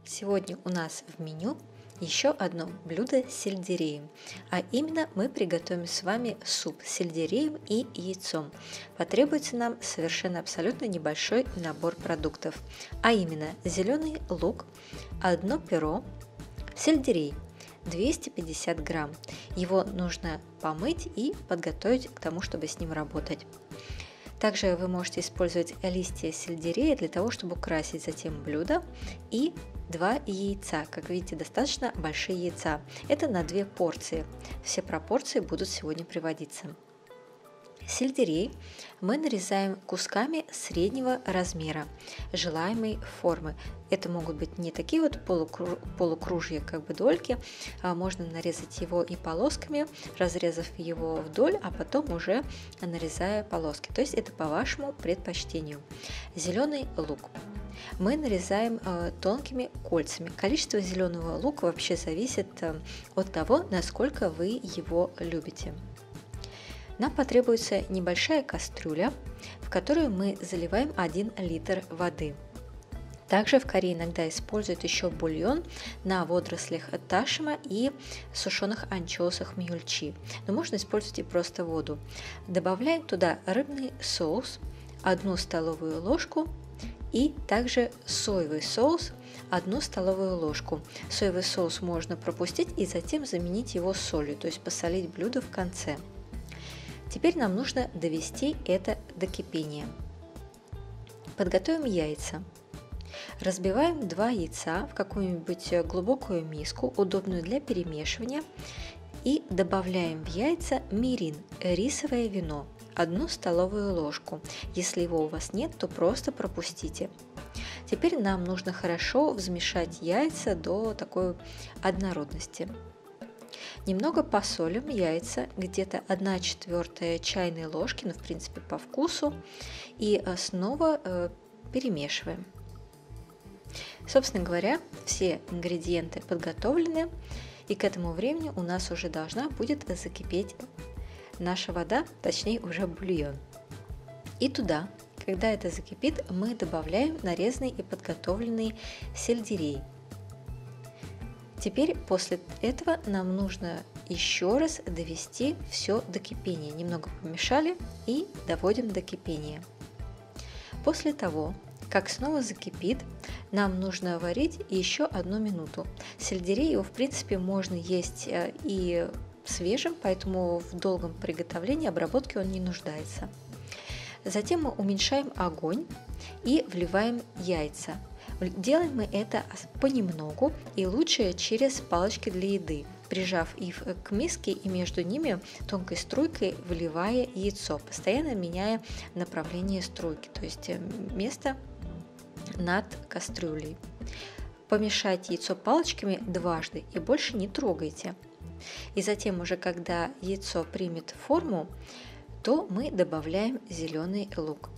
Сегодня у нас в меню еще одно блюдо с сельдереем, а именно мы приготовим с вами суп с сельдереем и яйцом. Потребуется нам совершенно абсолютно небольшой набор продуктов, а именно зеленый лук, одно перо, сельдерей 250 грамм. Его нужно помыть и подготовить к тому, чтобы с ним работать. Также вы можете использовать листья сельдерея для того, чтобы украсить затем блюдо, и 2 яйца. Как видите, достаточно большие яйца. Это на 2 порции. Все пропорции будут сегодня приводиться. Сельдерей мы нарезаем кусками среднего размера, желаемой формы. Это могут быть не такие вот полукружья, как бы дольки, а можно нарезать его и полосками, разрезав его вдоль, а потом уже нарезая полоски. То есть это по вашему предпочтению. Зеленый лук мы нарезаем тонкими кольцами. Количество зеленого лука вообще зависит от того, насколько вы его любите. Нам потребуется небольшая кастрюля, в которую мы заливаем 1 литр воды. Также в Корее иногда используют еще бульон на водорослях ташима и сушеных анчоусах мьюльчи, но можно использовать и просто воду. Добавляем туда рыбный соус, 1 столовую ложку, и также соевый соус, 1 столовую ложку. Соевый соус можно пропустить и затем заменить его солью, то есть посолить блюдо в конце. Теперь нам нужно довести это до кипения. Подготовим яйца. Разбиваем 2 яйца в какую-нибудь глубокую миску, удобную для перемешивания, и добавляем в яйца мирин, рисовое вино, 1 столовую ложку. Если его у вас нет, то просто пропустите. Теперь нам нужно хорошо взмешать яйца до такой однородности. Немного посолим яйца, где-то 1/4 чайной ложки, но в принципе по вкусу, и снова перемешиваем. Собственно говоря, все ингредиенты подготовлены, и к этому времени у нас уже должна будет закипеть наша вода, точнее уже бульон. И туда, когда это закипит, мы добавляем нарезанный и подготовленный сельдерей. Теперь после этого нам нужно еще раз довести все до кипения. Немного помешали и доводим до кипения. После того, как снова закипит, нам нужно варить еще 1 минуту. Сельдерей его в принципе можно есть и свежим, поэтому в долгом приготовлении, обработке он не нуждается. Затем мы уменьшаем огонь и вливаем яйца. Делаем мы это понемногу и лучше через палочки для еды, прижав их к миске и между ними тонкой струйкой выливая яйцо, постоянно меняя направление струйки, то есть место над кастрюлей. Помешайте яйцо палочками дважды и больше не трогайте. И затем уже когда яйцо примет форму, то мы добавляем зеленый лук.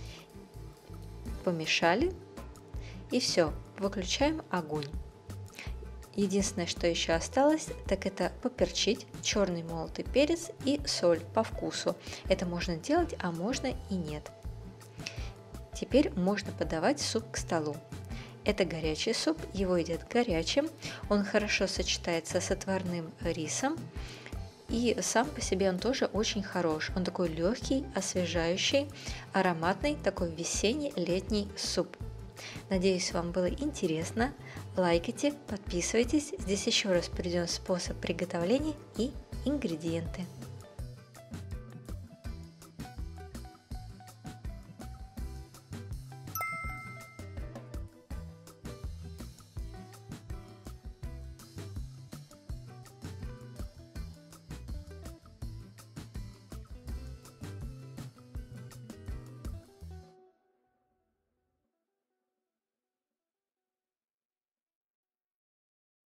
Помешали. И все, выключаем огонь. Единственное, что еще осталось, так это поперчить, черный молотый перец и соль по вкусу. Это можно делать, а можно и нет. Теперь можно подавать суп к столу. Это горячий суп, его едят горячим, он хорошо сочетается с отварным рисом. И сам по себе он тоже очень хорош. Он такой легкий, освежающий, ароматный, такой весенний, летний суп. Надеюсь, вам было интересно. Лайкайте, подписывайтесь. Здесь еще раз приведен способ приготовления и ингредиенты.